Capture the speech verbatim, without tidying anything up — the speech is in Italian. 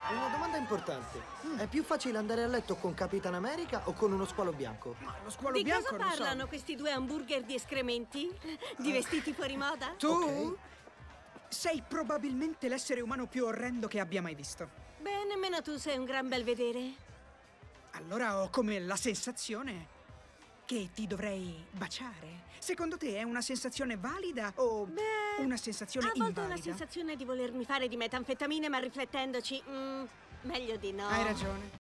Una domanda importante. Mm. È più facile andare a letto con Capitan America o con uno squalo bianco? Ma lo squalo Di bianco cosa non so. parlano questi due hamburger di escrementi? Di vestiti fuori moda? Tu Ok. sei probabilmente l'essere umano più orrendo che abbia mai visto. Beh, nemmeno tu sei un gran bel vedere. Allora ho come la sensazione che ti dovrei baciare. Secondo te è una sensazione valida o Beh, una sensazione a volte ho invalida? la sensazione di volermi fare di metanfetamine, ma riflettendoci, mm, meglio di no. Hai ragione.